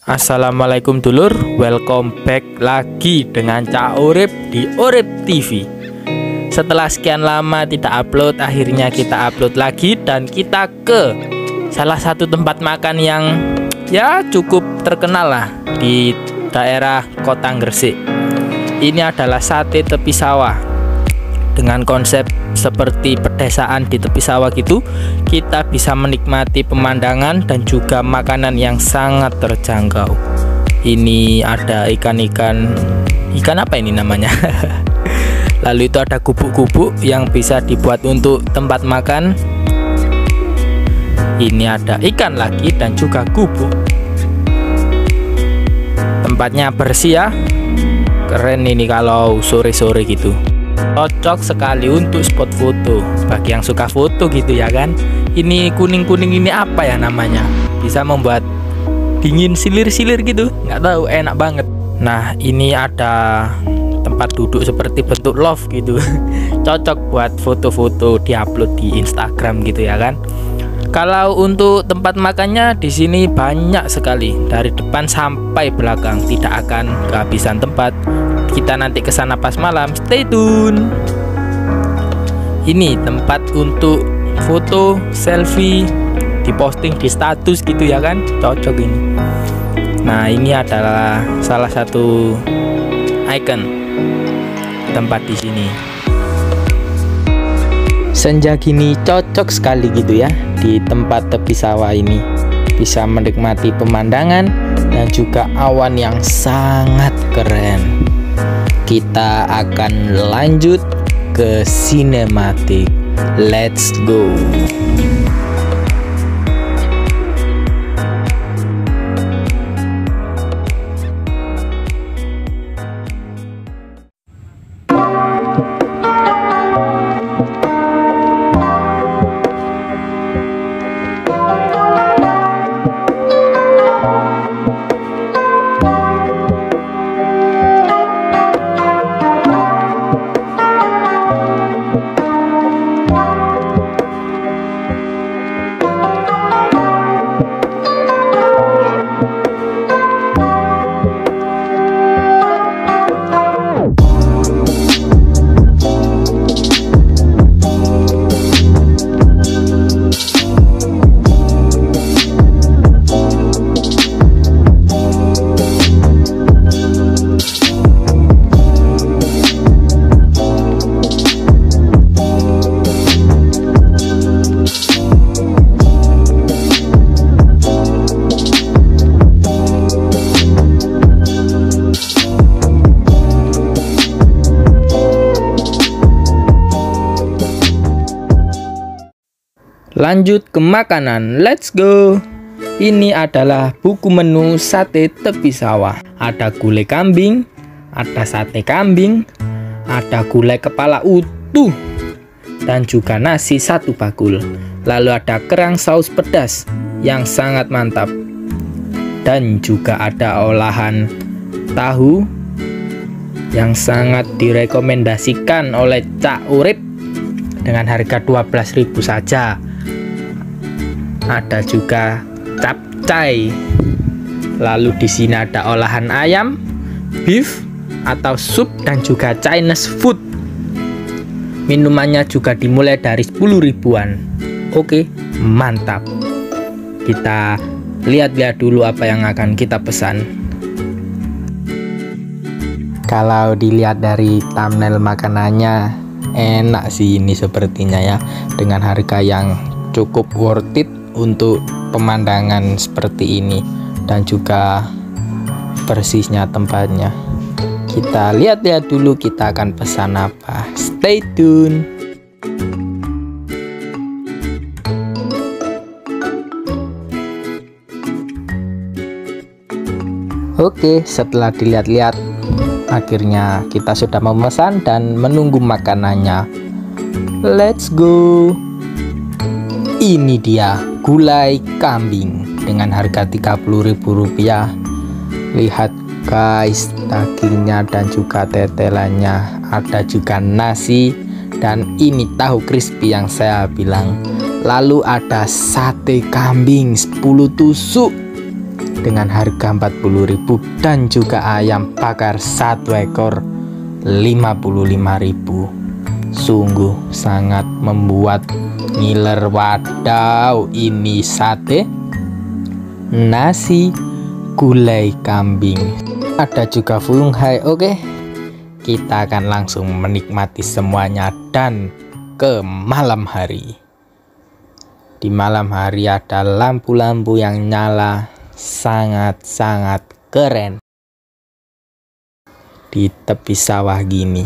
Assalamualaikum dulur, welcome back lagi dengan Cak Urip di Urip TV. Setelah sekian lama tidak upload, akhirnya kita upload lagi dan kita ke salah satu tempat makan yang ya cukup terkenal lah di daerah Kota Gresik. Ini adalah sate tepi sawah dengan konsep seperti pedesaan di tepi sawah gitu. Kita bisa menikmati pemandangan dan juga makanan yang sangat terjangkau. Ini ada ikan apa ini namanya? Lalu itu ada gubuk-gubuk yang bisa dibuat untuk tempat makan. Ini ada ikan lagi dan juga gubuk. Tempatnya bersih ya, keren ini kalau sore-sore gitu. Cocok sekali untuk spot foto bagi yang suka foto gitu ya kan. Ini kuning-kuning ini apa ya namanya, bisa membuat dingin silir-silir gitu, nggak tahu, enak banget. Nah ini ada tempat duduk seperti bentuk love gitu. Cocok buat foto-foto diupload di Instagram gitu ya kan. Kalau untuk tempat makannya di sini banyak sekali, dari depan sampai belakang, tidak akan kehabisan tempat. Kita nanti ke sana pas malam, stay tune. Ini tempat untuk foto, selfie, diposting di status gitu ya kan, cocok ini. Nah ini adalah salah satu icon tempat di sini. Senja gini cocok sekali gitu ya di tempat tepi sawah ini, bisa menikmati pemandangan dan juga awan yang sangat keren. Kita akan lanjut ke sinematik. Let's go. Lanjut ke makanan, let's go. Ini adalah buku menu sate tepi sawah. Ada gulai kambing, ada sate kambing, ada gulai kepala utuh, dan juga nasi satu bakul. Lalu ada kerang saus pedas yang sangat mantap, dan juga ada olahan tahu yang sangat direkomendasikan oleh Cak Urip dengan harga 12.000 saja. Ada juga capcay. Lalu di sini ada olahan ayam, beef atau sup, dan juga Chinese food. Minumannya juga dimulai dari 10 ribuan. Oke, mantap. Kita lihat-lihat dulu apa yang akan kita pesan. Kalau dilihat dari thumbnail makanannya, enak sih ini sepertinya ya, dengan harga yang cukup worth it untuk pemandangan seperti ini dan juga bersihnya tempatnya. Kita lihat-lihat dulu kita akan pesan apa. Stay tune. Oke, setelah dilihat-lihat, akhirnya kita sudah memesan dan menunggu makanannya. Let's go. Ini dia gulai kambing dengan harga Rp30.000. Lihat guys, dagingnya dan juga tetelannya. Ada juga nasi, dan ini tahu crispy yang saya bilang. Lalu ada sate kambing 10 tusuk dengan harga 40.000 dan juga ayam bakar 1 ekor 55.000. Sungguh sangat membuat ngiler. Wadaw, ini sate, nasi, gulai kambing, ada juga funghai. Oke, kita akan langsung menikmati semuanya. Dan ke malam hari, di malam hari ada lampu-lampu yang nyala, sangat-sangat keren di tepi sawah gini.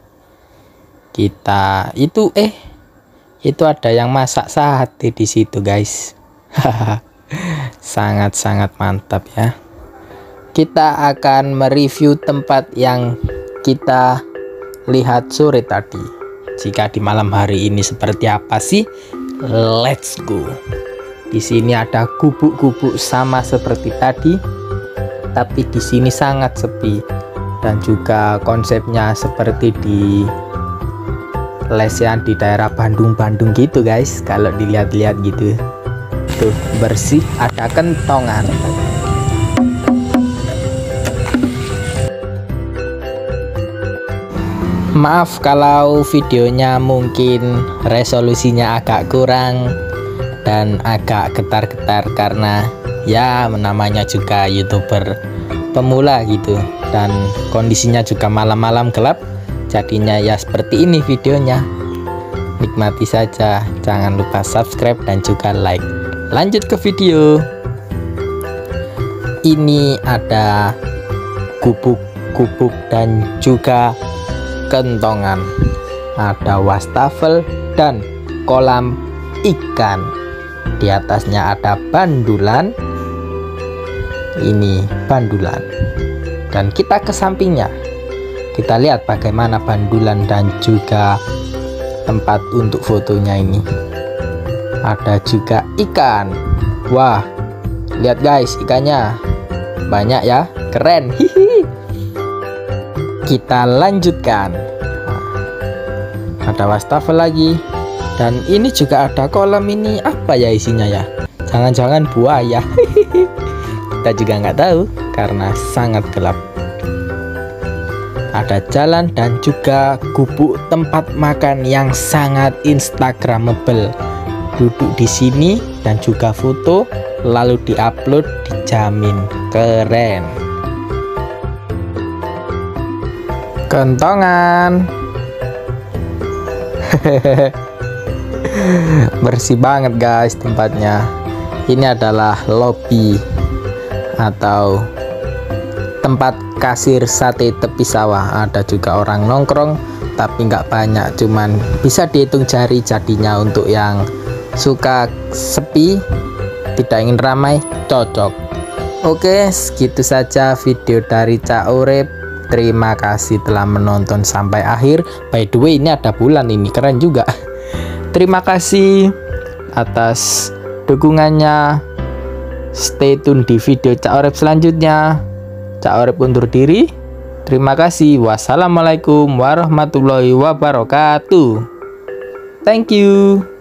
Kita itu ada yang masak sate di situ guys. Sangat-sangat mantap ya. Kita akan mereview tempat yang kita lihat sore tadi. Jika di malam hari ini seperti apa sih? Let's go. Di sini ada gubuk-gubuk sama seperti tadi, tapi di sini sangat sepi dan juga konsepnya seperti di lesehan di daerah Bandung gitu guys. Kalau dilihat-lihat gitu, tuh bersih, ada kentongan. Maaf kalau videonya mungkin resolusinya agak kurang dan agak getar-getar, karena ya namanya juga YouTuber pemula gitu, dan kondisinya juga malam-malam gelap, jadinya ya seperti ini videonya. Nikmati saja, jangan lupa subscribe dan juga like. Lanjut ke video. Ini ada gubuk-gubuk dan juga kentongan, ada wastafel dan kolam ikan. Di atasnya ada bandulan, ini bandulan, dan kita ke sampingnya, kita lihat bagaimana bandulan dan juga tempat untuk fotonya. Ini ada juga ikan. Wah, lihat guys, ikannya banyak ya, keren. Hihi. Kita lanjutkan. Ada wastafel lagi, dan ini juga ada kolam. Ini apa ya isinya ya? Jangan-jangan buaya. Kita juga nggak tahu karena sangat gelap. Ada jalan dan juga gubuk tempat makan yang sangat instagramable. Duduk di sini dan juga foto lalu diupload, dijamin keren. Kentongan. Bersih banget guys tempatnya. Ini adalah lobby atau tempat kasir sate tepi sawah. Ada juga orang nongkrong, tapi nggak banyak, cuman bisa dihitung jari. Jadinya untuk yang suka sepi, tidak ingin ramai, cocok. Oke, segitu saja video dari Cak Urip. Terima kasih telah menonton sampai akhir. By the way, ini ada bulan, ini keren juga. Terima kasih atas dukungannya. Stay tune di video Cak Urip selanjutnya. Cak Urip undur diri. Terima kasih. Wassalamualaikum warahmatullahi wabarakatuh. Thank you.